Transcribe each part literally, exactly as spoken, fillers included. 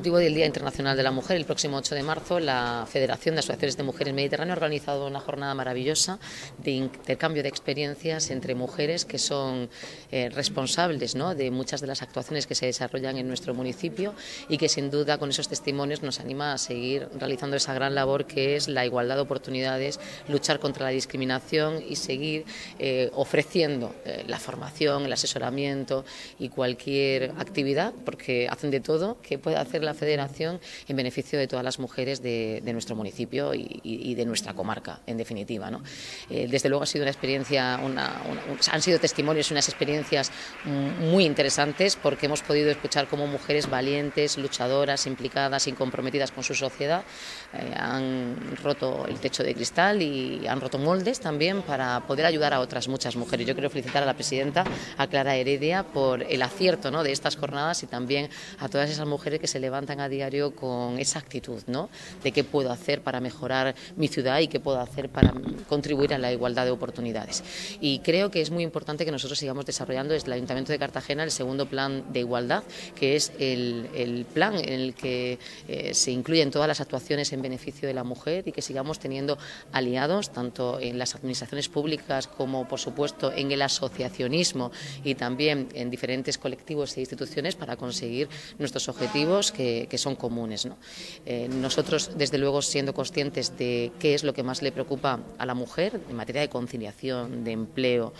motivo del Día Internacional de la Mujer, el próximo ocho de marzo, la Federación de Asociaciones de Mujeres Mediterráneo ha organizado una jornada maravillosa de intercambio de experiencias entre mujeres que son eh, responsables, ¿no?, de muchas de las actuaciones que se desarrollan en nuestro municipio y que sin duda con esos testimonios nos anima a seguir realizando esa gran labor que es la igualdad de oportunidades, luchar contra la discriminación y seguir eh, ofreciendo eh, la formación, el asesoramiento y cualquier actividad, porque hacen de todo que pueda hacer la Federación en beneficio de todas las mujeres de, de nuestro municipio y, y de nuestra comarca, en definitiva, ¿no? Eh, desde luego ha sido una experiencia, una, una, han sido testimonios y unas experiencias muy interesantes, porque hemos podido escuchar cómo mujeres valientes, luchadoras, implicadas y comprometidas con su sociedad eh, han roto el techo de cristal y han roto moldes también para poder ayudar a otras muchas mujeres. Yo quiero felicitar a la presidenta, a Clara Heredia, por el acierto, ¿no?, de estas jornadas y también a todas esas mujeres que se levantan a diario con esa actitud, ¿no?, de qué puedo hacer para mejorar mi ciudad y qué puedo hacer para contribuir a la igualdad de oportunidades. Y creo que es muy importante que nosotros sigamos desarrollando desde el Ayuntamiento de Cartagena el segundo plan de igualdad, que es el, el plan en el que eh, se incluyen todas las actuaciones en beneficio de la mujer y que sigamos teniendo aliados tanto en las administraciones públicas como, por supuesto, en el asociacionismo y también en diferentes colectivos e instituciones para conseguir nuestros objetivos que, que son comunes, ¿no? Eh, nosotros, desde luego, siendo conscientes de qué es lo que más le preocupa a la mujer en materia de conciliación, de empleo,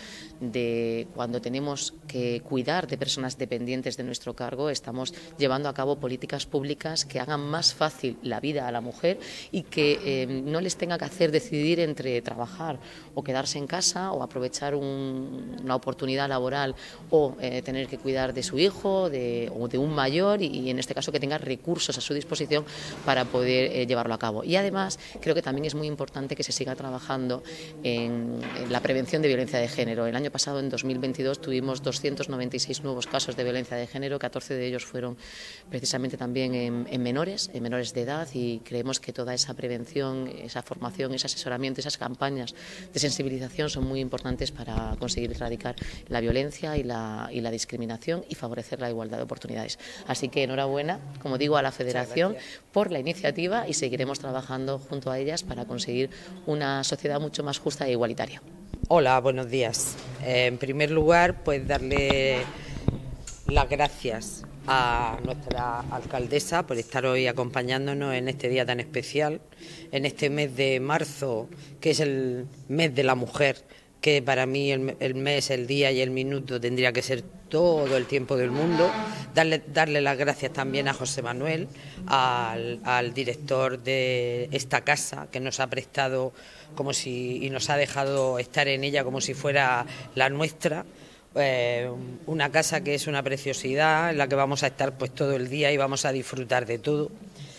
de cuando tenemos que cuidar de personas dependientes de nuestro cargo, estamos llevando a cabo políticas públicas que hagan más fácil la vida a la mujer y que eh, no les tenga que hacer decidir entre trabajar o quedarse en casa o aprovechar un, una oportunidad laboral o eh, tener que cuidar de su hijo de, o de un mayor y, y en este caso que tenga recursos a su disposición para poder eh, llevarlo a cabo. Y además creo que también es muy importante que se siga trabajando en, en la prevención de violencia de género. El año pasado, en dos mil veintidós, tuvimos doscientos noventa y seis nuevos casos de violencia de género, catorce de ellos fueron precisamente también en, en menores, en menores de edad, y creemos que toda esa prevención, esa formación, ese asesoramiento, esas campañas de sensibilización son muy importantes para conseguir erradicar la violencia y la, y la discriminación y favorecer la igualdad de oportunidades. Así que enhorabuena, como digo, a la Federación por la iniciativa y seguiremos trabajando junto a ellas para conseguir una sociedad mucho más justa e igualitaria. Hola, buenos días. Eh, en primer lugar, pues darle las gracias a nuestra alcaldesa por estar hoy acompañándonos en este día tan especial, en este mes de marzo, que es el mes de la mujer, que para mí el, el mes, el día y el minuto tendría que ser todo el tiempo del mundo. Darle, darle las gracias también a José Manuel, al, al director de esta casa, que nos ha prestado como si y nos ha dejado estar en ella como si fuera la nuestra. Eh, una casa que es una preciosidad, en la que vamos a estar pues todo el día y vamos a disfrutar de todo.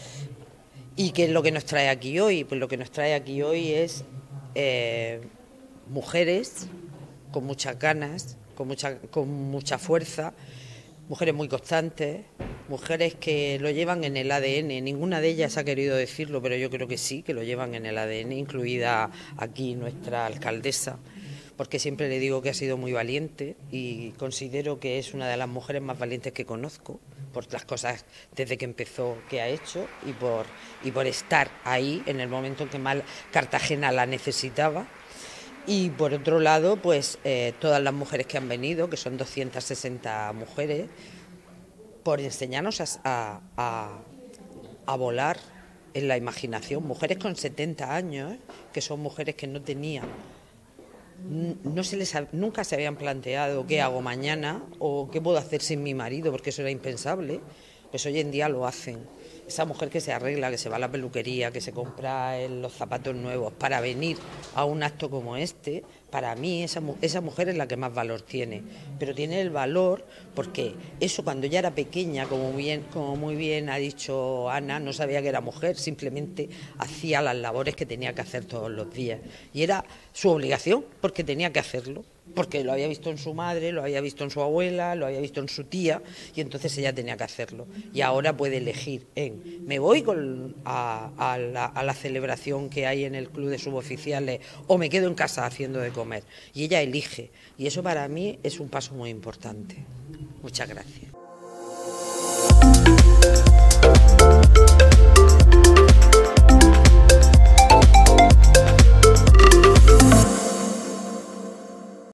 ¿Y qué es lo que nos trae aquí hoy? Pues lo que nos trae aquí hoy es eh, mujeres con muchas ganas, con mucha, con mucha fuerza, mujeres muy constantes, mujeres que lo llevan en el A D N. Ninguna de ellas ha querido decirlo, pero yo creo que sí, que lo llevan en el A D N, incluida aquí nuestra alcaldesa, porque siempre le digo que ha sido muy valiente y considero que es una de las mujeres más valientes que conozco, por las cosas desde que empezó que ha hecho y por, y por estar ahí en el momento en que más Cartagena la necesitaba. Y por otro lado, pues eh, todas las mujeres que han venido, que son doscientas sesenta mujeres, por enseñarnos a, a, a volar en la imaginación. Mujeres con setenta años, ¿eh? Que son mujeres que no tenían, no se les, nunca se habían planteado qué hago mañana o qué puedo hacer sin mi marido, porque eso era impensable. Pues hoy en día lo hacen. Esa mujer que se arregla, que se va a la peluquería, que se compra los zapatos nuevos para venir a un acto como este, para mí esa, esa mujer es la que más valor tiene. Pero tiene el valor porque eso cuando ya era pequeña, como, bien, como muy bien ha dicho Ana, no sabía que era mujer, simplemente hacía las labores que tenía que hacer todos los días. Y era su obligación, porque tenía que hacerlo. Porque lo había visto en su madre, lo había visto en su abuela, lo había visto en su tía, y entonces ella tenía que hacerlo. Y ahora puede elegir en, me voy con, a, a, la, a la celebración que hay en el club de suboficiales o me quedo en casa haciendo de comer. Y ella elige. Y eso para mí es un paso muy importante. Muchas gracias.